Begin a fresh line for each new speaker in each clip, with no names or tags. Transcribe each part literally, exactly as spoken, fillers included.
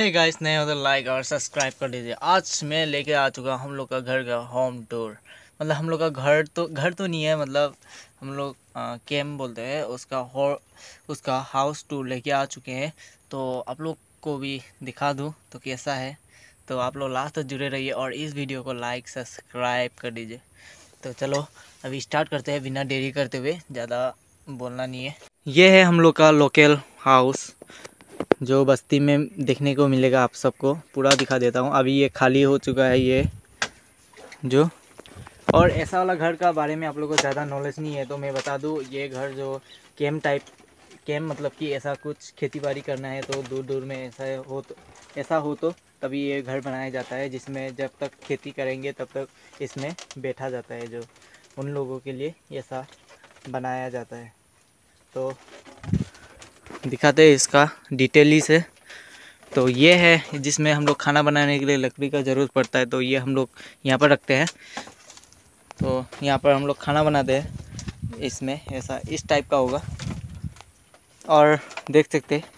Hey guys, नए हो तो लाइक और सब्सक्राइब कर दीजिए। आज मैं लेके आ चुका हम लोग का घर का होम टूर। मतलब हम लोग का घर तो घर तो नहीं है, मतलब हम लोग कैम्प बोलते हैं उसका हो उसका हाउस टूर लेके आ चुके हैं। तो आप लोग को भी दिखा दूँ तो कैसा है। तो आप लोग लास्ट तक जुड़े रहिए और इस वीडियो को लाइक सब्सक्राइब कर दीजिए। तो चलो अभी स्टार्ट करते हैं बिना देरी करते हुए, ज़्यादा बोलना नहीं है। ये है हम लोग का लोकल हाउस जो बस्ती में देखने को मिलेगा। आप सबको पूरा दिखा देता हूँ। अभी ये खाली हो चुका है ये जो, और ऐसा वाला घर का बारे में आप लोगों को ज़्यादा नॉलेज नहीं है तो मैं बता दूँ, ये घर जो कैम्प टाइप कैम्प मतलब कि ऐसा कुछ खेती बाड़ी करना है तो दूर दूर में ऐसा हो तो ऐसा हो तो तभी ये घर बनाया जाता है, जिसमें जब तक खेती करेंगे तब तक इसमें बैठा जाता है, जो उन लोगों के लिए ऐसा बनाया जाता है। तो दिखाते हैं इसका डिटेली से। तो ये है जिसमें हम लोग खाना बनाने के लिए लकड़ी का ज़रूरत पड़ता है, तो ये हम लोग यहाँ पर रखते हैं। तो यहाँ पर हम लोग खाना बनाते हैं, इसमें ऐसा इस टाइप का होगा। और देख सकते हैं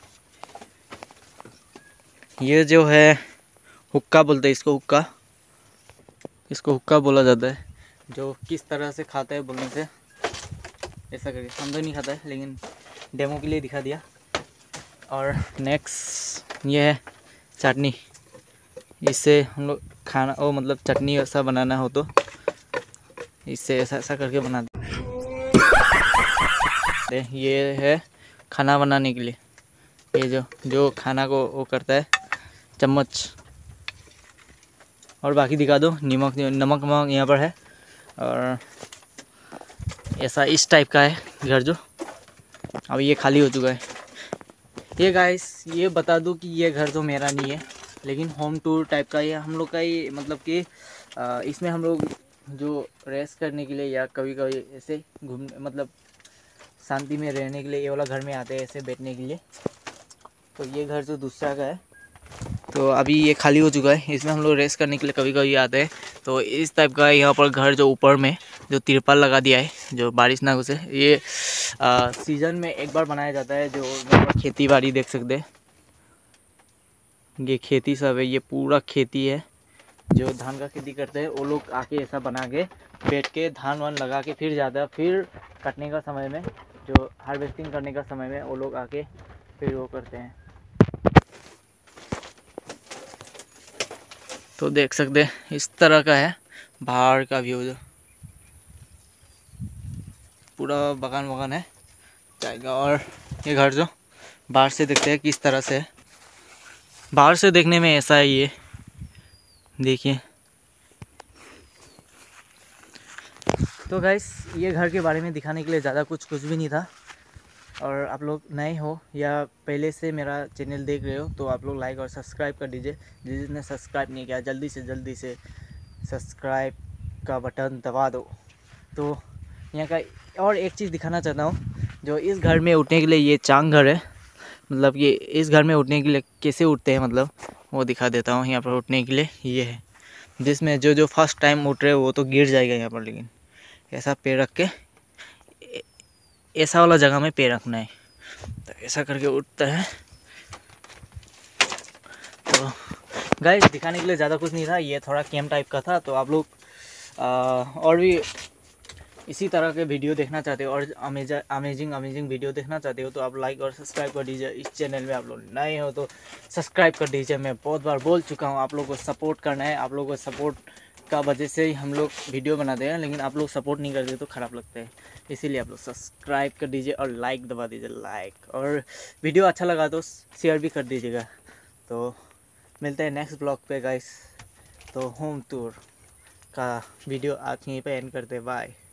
ये जो है हुक्का बोलते हैं इसको, हुक्का इसको हुक्का बोला जाता है। जो किस तरह से खाता है बोलने से ऐसा करके, हम तो नहीं खाता है लेकिन डेमो के लिए दिखा दिया। और नेक्स्ट ये है चटनी। इससे हम लोग खाना ओ मतलब चटनी ऐसा बनाना हो तो इससे ऐसा ऐसा करके बना दे। ये है खाना बनाने के लिए, ये जो जो खाना को वो करता है चम्मच। और बाकी दिखा दो, नमक नमक नमक यहाँ पर है। और ऐसा इस टाइप का है घर जो अब ये खाली हो चुका है। ये गाइस ये बता दूं कि ये घर तो मेरा नहीं है लेकिन होम टूर टाइप का ये हम लोग का ही, मतलब कि इसमें हम लोग जो रेस्ट करने के लिए या कभी कभी ऐसे घूमने मतलब शांति में रहने के लिए ये वाला घर में आते हैं ऐसे बैठने के लिए। तो ये घर जो दूसरा का है तो अभी ये खाली हो चुका है, इसमें हम लोग रेस्ट करने के लिए कभी कभी आते हैं। तो इस टाइप का यहाँ पर घर जो ऊपर में जो तिरपाल लगा दिया है जो बारिश ना घुसे, ये आ, सीजन में एक बार बनाया जाता है। जो यहाँ पर खेती बाड़ी देख सकते हैं, ये खेती सब है, ये पूरा खेती है। जो धान का खेती करते हैं वो लोग आके ऐसा बना के बैठ के धान वान लगा के फिर जाता है। फिर कटने का समय में, जो हार्वेस्टिंग करने का समय में वो लोग आके फिर वो करते हैं। तो देख सकते हैं इस तरह का है बाहर का व्यू, जो पूरा बगान बगान है जाएगा। और ये घर जो बाहर से देखते हैं किस तरह से है, बाहर से देखने में ऐसा है ये देखिए। तो गाइस ये घर के बारे में दिखाने के लिए ज़्यादा कुछ कुछ भी नहीं था। और आप लोग नए हो या पहले से मेरा चैनल देख रहे हो तो आप लोग लाइक और सब्सक्राइब कर दीजिए। जिसने सब्सक्राइब नहीं किया जल्दी से जल्दी से सब्सक्राइब का बटन दबा दो। तो यहाँ का और एक चीज़ दिखाना चाहता हूँ, जो इस घर में उठने के लिए ये चांग घर है, मतलब ये इस घर में उठने के लिए कैसे उठते हैं मतलब वो दिखा देता हूँ। यहाँ पर उठने के लिए ये है, जिसमें जो जो फर्स्ट टाइम उठ रहे हो वो तो गिर जाएगा यहाँ पर, लेकिन ऐसा पैर रख के ऐसा वाला जगह में पैर रखना है, तो ऐसा करके उठता है। तो गाइस दिखाने के लिए ज़्यादा कुछ नहीं था, ये थोड़ा कैम्प टाइप का था। तो आप लोग और भी इसी तरह के वीडियो देखना चाहते हो और अमेजिंग अमेजिंग वीडियो देखना चाहते हो तो आप लाइक और सब्सक्राइब कर दीजिए। इस चैनल में आप लोग नए हो तो सब्सक्राइब कर दीजिए। मैं बहुत बार बोल चुका हूँ, आप लोग को सपोर्ट करना है। आप लोग को सपोर्ट का वजह से ही हम लोग वीडियो बनाते हैं, लेकिन आप लोग सपोर्ट नहीं करते तो ख़राब लगता है। इसीलिए आप लोग सब्सक्राइब कर दीजिए और लाइक दबा दीजिए लाइक, और वीडियो अच्छा लगा तो शेयर भी कर दीजिएगा। तो मिलते हैं नेक्स्ट ब्लॉग पे गाइस। तो होम टूर का वीडियो आज यहीं पे एंड करते हैं, बाय।